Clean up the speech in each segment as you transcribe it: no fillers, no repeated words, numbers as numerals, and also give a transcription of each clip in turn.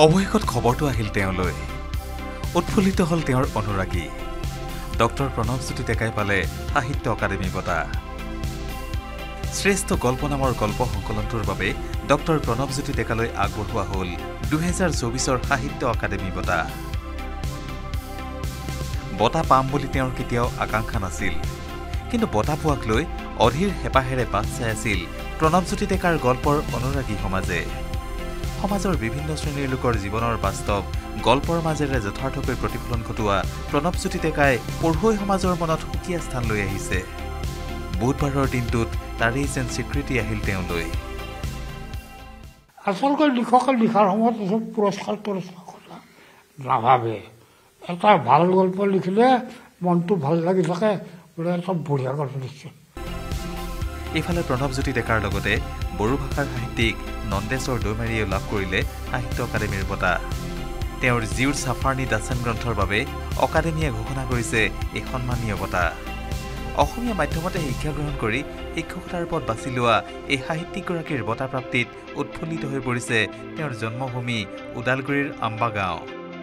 অৱশেষত খবৰটো আহিল তেওঁলৈ উৎফুল্লিত হল তেওঁৰ অনুৰাগী ডক্টৰ প্ৰণৱজ্যোতি ডেকাই পালে সাহিত্য অকাডেমি বঁটা শ্ৰেষ্ঠ গল্প নামৰ গল্প সংকলনটোৰ বাবে ডক্টৰ প্ৰণৱজ্যোতি ডেকালৈ আগবঢ়োৱা হল 2024ৰ সাহিত্য অকাডেমি বঁটা বঁটা পাম বুলি তেওঁৰ কেতিয়াও আকাংক্ষা নাছিল কিন্তু বঁটা পোৱাক লৈ অধীৰ হেপাহেৰে বাট চাই আছিল প্ৰণৱজ্যোতি ডেকাৰ গল্পৰ অনুৰাগী সমাজৰ বিভিন্ন শ্ৰেণীৰ লোকৰ জীৱনৰ বাস্তৱ গল্পৰ মাজেৰে যথাৰ্থকৈ প্ৰতিফলন ঘটোৱা প্ৰণৱজ্যোতি ডেকাই পঢ়ুৱৈ সমাজৰ মনত সুকীয়া স্থান লৈ আহিছে বুধবাৰৰ দিনটোত তাৰেই যেন স্বীকৃতি আহিল তেওঁলৈ আচলতে লিখকে লিখাৰ সময়ত পুৰস্কাৰ কথা নাভাবে এটা ভাল গল্প লিখিলে মনটো ভাল লাগি থাকে বোলে এটা বঢ়িয়া গল্প লিখিছে এইফালে প্ৰণৱজ্যোতি ডেকাৰ লগতে বড়ো ভাষাৰ সাহিত্যিক নন্দেশ্বৰ দৈমাৰীয়ে লাভ কৰিলে সাহিত্য অকাডেমীৰ বঁটা তেওঁৰ জিউৰ চাফাৰ্ণী দাচেন গ্ৰন্থৰ বাবে অকাডেমীয়ে ঘোষণা কৰিছে এই সন্মানীয় বঁটা অসমীয়া মাধ্যমতে শিক্ষা গ্ৰহণ কৰি শিক্ষকতাৰ পথ বাছি লোৱা এই সাহিত্যিকগৰাকীৰ বঁটা প্ৰাপ্তিত উৎফুল্লিত হৈ পৰিছে তেওঁৰ জন্মভূমি ওদালগুৰিৰ আম্বা গাঁও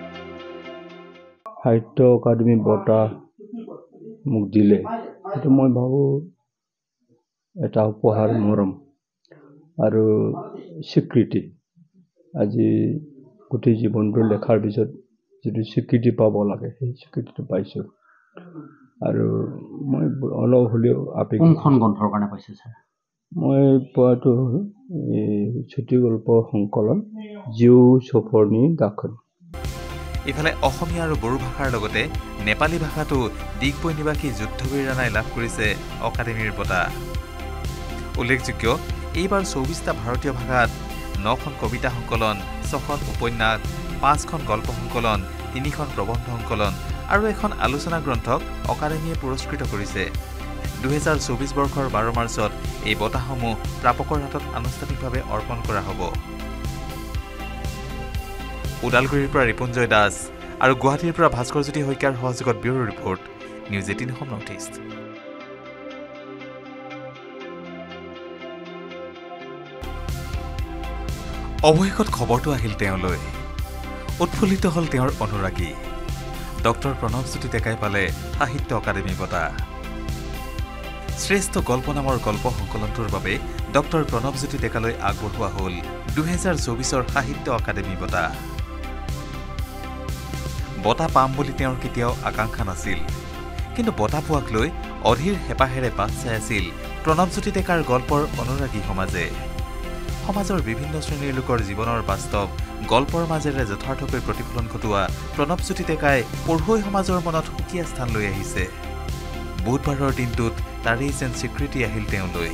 সাহিত্য অকাডেমী বঁটা মোক দিলে সেইটো মই ভাবো এটা উপহাৰ মৰম আৰু স্বীকৃতি আজি গোটেই জীৱনটো লেখাৰ পিছত যদি স্বীকৃতি পাব লাগে সেই স্বীকৃতিটো পাইছোঁ আৰু মই অলপ হ'লেও কোনখন গ্ৰন্থৰ কাৰণে পাইছে ছাৰ মই পোৱাটো ছুটি গল্প সংকলন জিউ চফৰনি দাখন ইফালে অসমীয়া আৰু বড়ো ভাষাৰ লগতে নেপালী ভাষাটো দিগবৈ নিবাসী যুদ্ধবীৰ ৰাণাই লাভ কৰিছে অকাডেমীৰ বঁটা উল্লেখযোগ্য এইবাৰ 24টা ভাৰতীয় ভাষাত 9খন কবিতা সংকলন 6খন উপন্যাস 5খন গল্প সংকলন 3খন প্ৰবন্ধ সংকলন আৰু এখন আলোচনা গ্ৰন্থক অকাডেমীয়ে পুৰস্কৃত কৰিছে 2024 বৰ্ষৰ 12 মাৰ্চত এই বঁটাসমূহ প্ৰাপকৰ হাতত আনুষ্ঠানিকভাৱে অৰ্পণ কৰা হ'ব ওদালগুৰিৰ পৰা ৰিপুঞ্জয় দাস আৰু গুৱাহাটীৰ পৰা ভাস্কৰজ্যোতি শইকীয়াৰ সহযোগত bureau report news 18 Assam North East অৱশেষত খবৰটো আহিল তেওঁলৈ উৎফুল্লিত হল তেওঁৰ অনুৰাগী ডক্টৰ প্ৰণৱজ্যোতি ডেকাই পালে সাহিত্য অকাডেমি বঁটা শ্ৰেষ্ঠ গল্প নামৰ গল্প সংকলনটোৰ বাবে ডক্টৰ প্ৰণৱজ্যোতি ডেকালৈ আগবঢ়োৱা হল 2024ৰ সাহিত্য অকাডেমি বঁটা বঁটা পাম বুলি তেওঁৰ কেতিয়াও আকাংক্ষা নাছিল কিন্তু বঁটা পোৱাক লৈ অধীৰ হেপাহেৰে বাট চাই আছিল প্ৰণৱজ্যোতি ডেকাৰ গল্পৰ অনুৰাগী সমাজৰ বিভিন্ন শ্ৰেণীৰ লোকৰ জীৱনৰ বাস্তৱ গল্পৰ মাজেৰে যথাৰ্থকৈ প্ৰতিফলন ঘটোৱা প্ৰণৱজ্যোতি ডেকাই পঢ়ুৱৈ সমাজৰ মনত সুকীয়া স্থান লৈ আহিছে বুধবাৰৰ দিনটোত তাৰেই যেন স্বীকৃতি আহিল তেওঁলৈ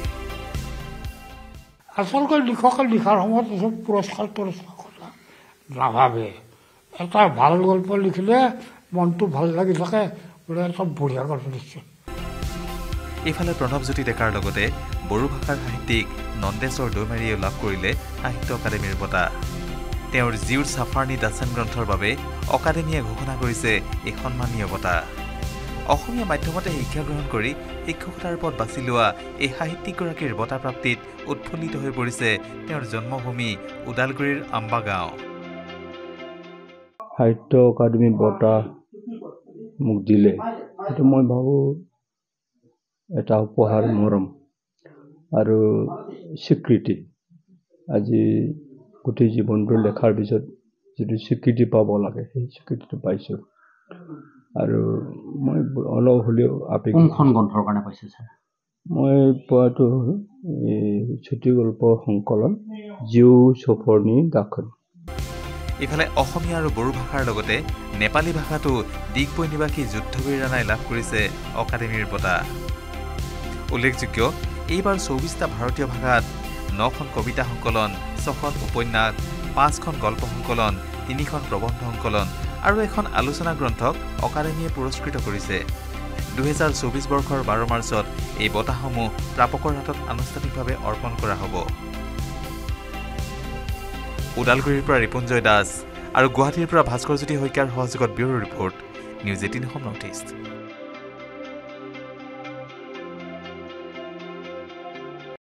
আচলতে লিখকে লিখাৰ সময়ত পুৰস্কাৰ কথা নাভাবে এটা ভাল গল্প লিখিলে মনটো ভাল লাগি থাকে বোলে এটা বঢ়িয়া গল্প লিখিছে এইফালে প্ৰণৱজ্যোতি ডেকাৰ লগতে বড়ো ভাষাৰ সাহিত্যিক নন্দেশ্বৰ দৈমাৰীয়ে লাভ কৰিলে সাহিত্য অকাডেমীৰ বঁটা তেওঁৰ জিউৰ চাফাৰ্ণী দাচেন গ্ৰন্থৰ বাবে অকাডেমীয়ে ঘোষণা কৰিছে এই সন্মানীয় বঁটা অসমীয়া মাধ্যমতে শিক্ষা গ্ৰহণ কৰি শিক্ষকতাৰ পথ বাছি লোৱা এই সাহিত্যিকগৰাকীৰ বঁটা প্ৰাপ্তিত উৎফুল্লিত হৈ পৰিছে তেওঁৰ জন্মভূমি ওদালগুৰিৰ আম্বা গাঁও সাহিত্য অকাডেমী বঁটা মোক দিলে সেইটো মই ভাবো এটা উপহাৰ মৰম আৰু স্বীকৃতি আজি গোটেই জীৱনটো লেখাৰ পিছত যদি স্বীকৃতি পাব লাগে সেই স্বীকৃতিটো পাইছোঁ আৰু মই অলপ হ'লেও কোনখন গ্ৰন্থৰ কাৰণে পাইছে ছাৰ মই পোৱাটো ছুটি গল্প সংকলন জিউ চফৰনি দাখন ইফালে অসমীয়া আৰু বড়ো ভাষাৰ লগতে নেপালী ভাষাটো দিগবৈ নিবাসী যুদ্ধবীৰ ৰাণাই লাভ কৰিছে অকাডেমীৰ বঁটা উল্লেখযোগ্য এইবাৰ 24টা ভাৰতীয় ভাষাত 9খন কবিতা সংকলন 6খন উপন্যাস 5খন গল্প সংকলন 3খন প্ৰবন্ধ সংকলন আৰু এখন আলোচনা গ্ৰন্থক অকাডেমীয়ে পুৰস্কৃত কৰিছে 2024 বৰ্ষৰ 12 মাৰ্চত এই বঁটাসমূহ প্ৰাপকৰ হাতত আনুষ্ঠানিকভাৱে অৰ্পণ কৰা হ'ব ওদালগুৰিৰ পৰা ৰিপুঞ্জয় দাস আৰু গুৱাহাটীৰ পৰা ভাস্কৰজ্যোতি শইকীয়াৰ সহযোগত bureau report news 18 Assam North east